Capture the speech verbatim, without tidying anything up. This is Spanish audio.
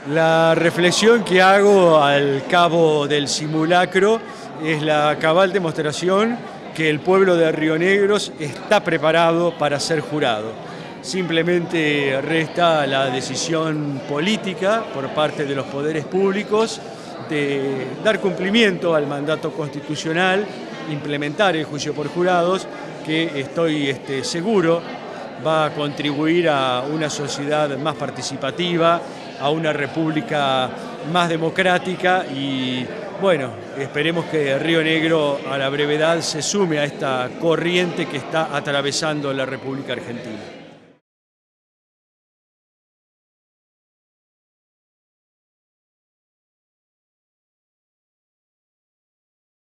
La reflexión que hago al cabo del simulacro es la cabal demostración que el pueblo de Río Negros está preparado para ser jurado. Simplemente resta la decisión política por parte de los poderes públicos de dar cumplimiento al mandato constitucional, implementar el juicio por jurados, que estoy este, seguro va a contribuir a una sociedad más participativa, a una república más democrática y, bueno, esperemos que Río Negro a la brevedad se sume a esta corriente que está atravesando la República Argentina.